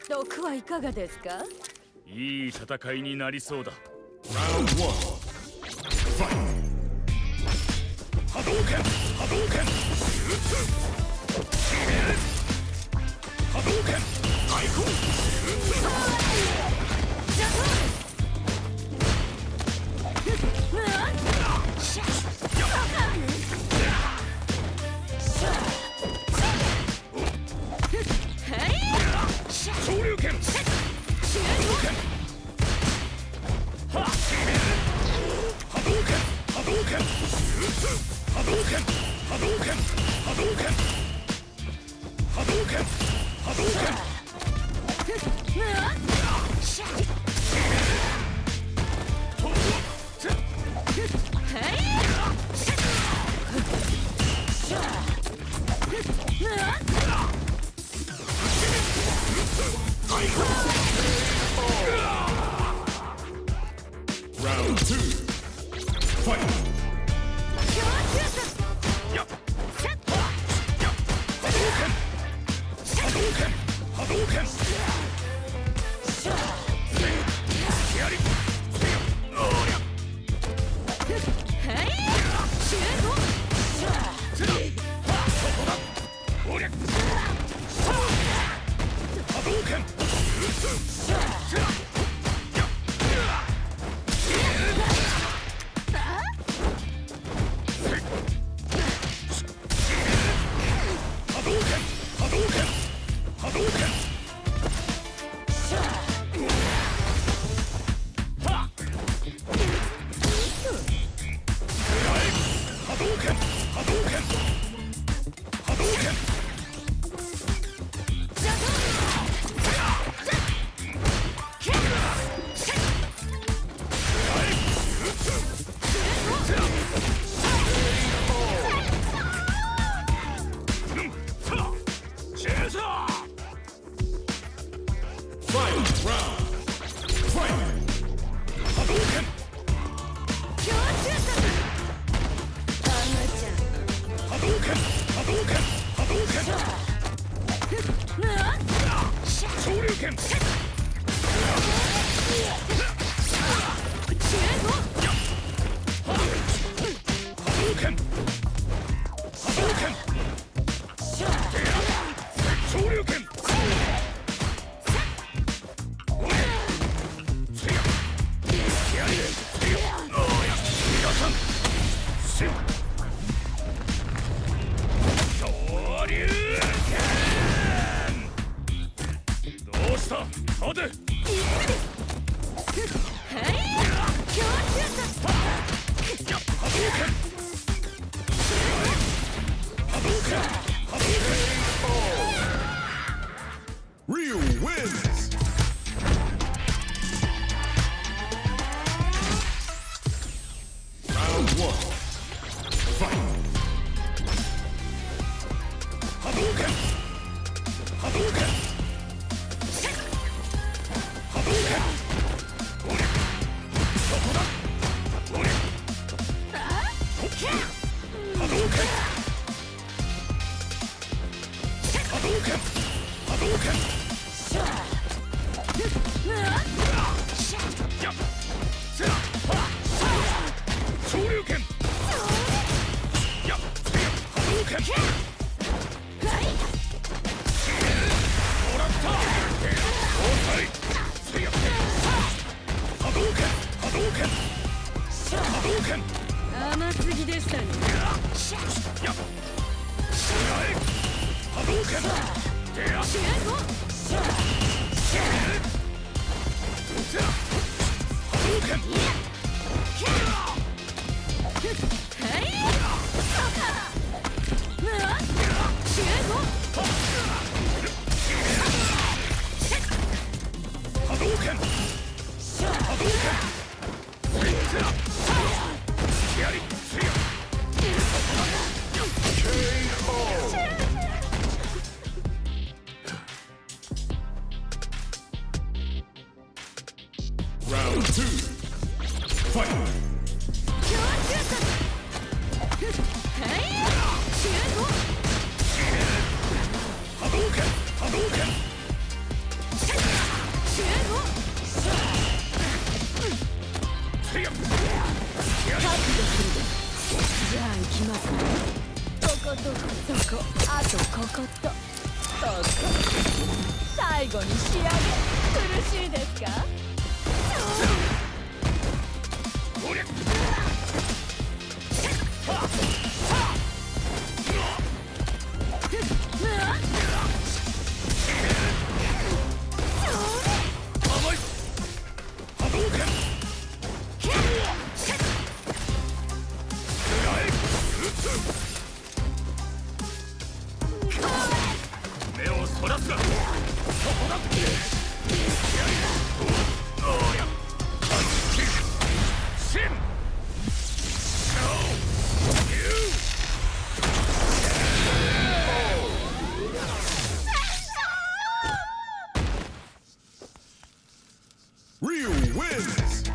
毒はいかがですか？ いい戦いになりそうだ。 Round 1 Fight! 波動拳波動拳波動拳対抗昇竜拳波動拳波動拳波動拳波動拳波動拳波動拳波動拳波動拳Round 2 Fight! 波動拳波動拳やり波動拳Ryu wins! Round 1 Fight! 波動拳波動拳波動拳おりゃそこだおりゃ波動拳波動拳波動拳昇竜拳波動拳もらった交代波動拳波動拳波動拳甘すぎでしたね。 波動拳手足波動拳波動拳波動拳やりRound 2 Fight! 波動拳波動拳きますね。こことそこ、あとこことここ、最後に仕上げ。苦しいですか？ おりゃ甘い波動拳目をそらすな。そこだ。おりゃシン Ryu wins!